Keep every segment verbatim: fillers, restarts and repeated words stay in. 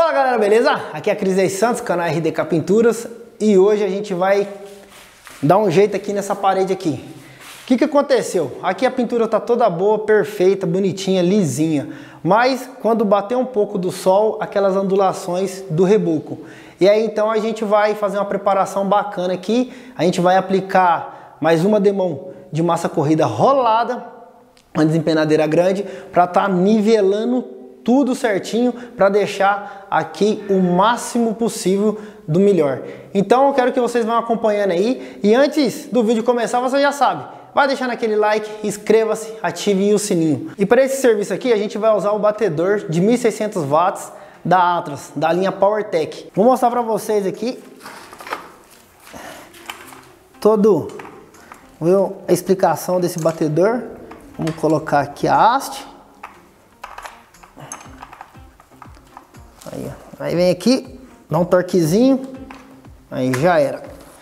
Fala galera, beleza? Aqui é a Cris Santos, canal R D K Pinturas, e hoje a gente vai dar um jeito aqui nessa parede aqui. O que que aconteceu? Aqui a pintura tá toda boa, perfeita, bonitinha, lisinha, mas quando bater um pouco do sol, aquelas ondulações do reboco. E aí então a gente vai fazer uma preparação bacana aqui, a gente vai aplicar mais uma demão de massa corrida rolada, uma desempenadeira grande, para estar tá nivelando tudo certinho, para deixar aqui o máximo possível do melhor. Então eu quero que vocês vão acompanhando aí, e antes do vídeo começar, você já sabe, vai deixando aquele like, inscreva-se, ative o sininho. E para esse serviço aqui a gente vai usar o batedor de mil e seiscentos watts da Atlas, da linha PowerTech. Vou mostrar para vocês aqui todo a explicação desse batedor. Vamos colocar aqui a haste. Aí, aí vem aqui, dá um torquezinho, aí já era.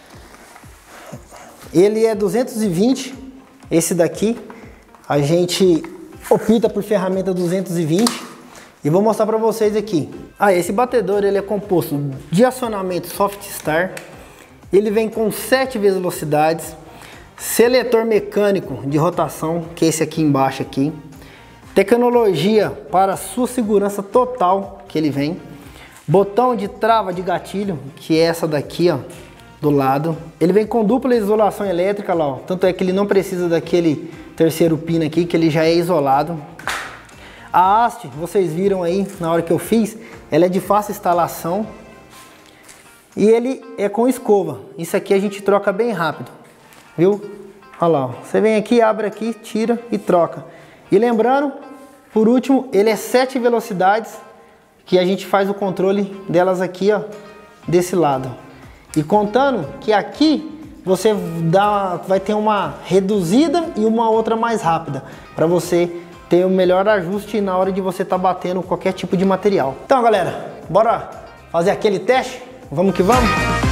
Ele é duzentos e vinte, esse daqui a gente opta por ferramenta duzentos e vinte, e vou mostrar para vocês aqui. Ah, esse batedor ele é composto de acionamento Soft Start, ele vem com sete velocidades, seletor mecânico de rotação, que é esse aqui embaixo aqui. Tecnologia para sua segurança total, que ele vem. Botão de trava de gatilho, que é essa daqui, ó, do lado. Ele vem com dupla isolação elétrica lá, ó. Tanto é que ele não precisa daquele terceiro pino aqui, que ele já é isolado. A haste, vocês viram aí na hora que eu fiz, ela é de fácil instalação. E ele é com escova. Isso aqui a gente troca bem rápido, viu? Olha lá, ó. Você vem aqui, abre aqui, tira e troca. E lembrando, por último, ele é sete velocidades, que a gente faz o controle delas aqui, ó, desse lado. E contando que aqui você dá, vai ter uma reduzida e uma outra mais rápida, para você ter o melhor ajuste na hora de você estar tá batendo qualquer tipo de material. Então galera, bora fazer aquele teste? Vamos que vamos?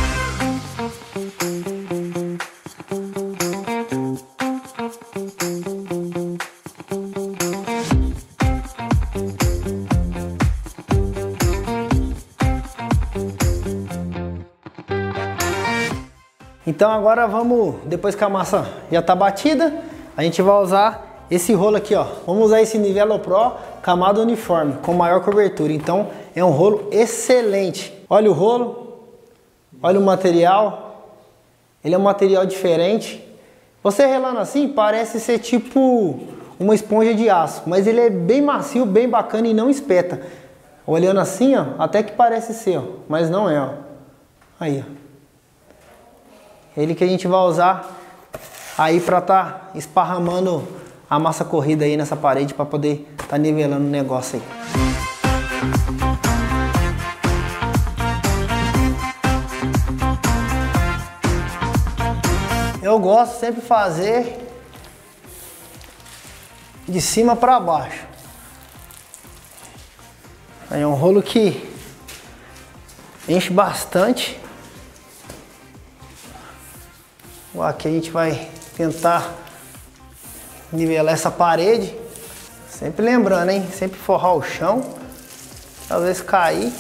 Então agora vamos, depois que a massa já está batida, a gente vai usar esse rolo aqui, ó. Vamos usar esse Nivelo Pro camada uniforme, com maior cobertura. Então é um rolo excelente. Olha o rolo, olha o material. Ele é um material diferente. Você relando assim, parece ser tipo uma esponja de aço, mas ele é bem macio, bem bacana e não espeta. Olhando assim, ó, até que parece ser, ó, mas não é, ó. Aí, ó. Ele que a gente vai usar aí para tá esparramando a massa corrida aí nessa parede, para poder tá nivelando o negócio aí. Eu gosto sempre de fazer de cima para baixo. Aí é um rolo que enche bastante. Aqui a gente vai tentar nivelar essa parede, sempre lembrando, hein, sempre forrar o chão, às vezes cair.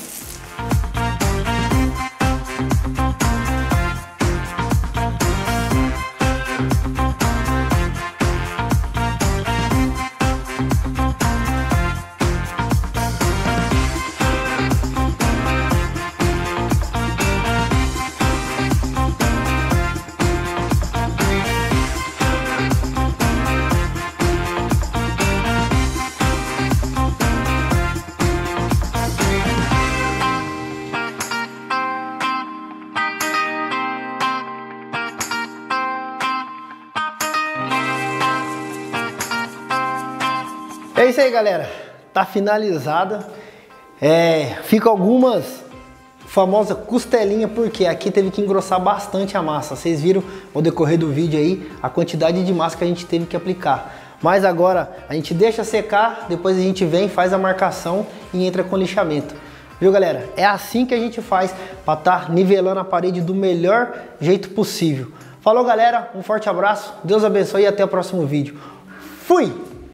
É isso aí, galera, tá finalizada. É, fica algumas famosas costelinhas, porque aqui teve que engrossar bastante a massa. Vocês viram ao decorrer do vídeo aí a quantidade de massa que a gente teve que aplicar. Mas agora a gente deixa secar, depois a gente vem, faz a marcação e entra com lixamento. Viu, galera? É assim que a gente faz para estar tá nivelando a parede do melhor jeito possível. Falou, galera, um forte abraço, Deus abençoe e até o próximo vídeo. Fui!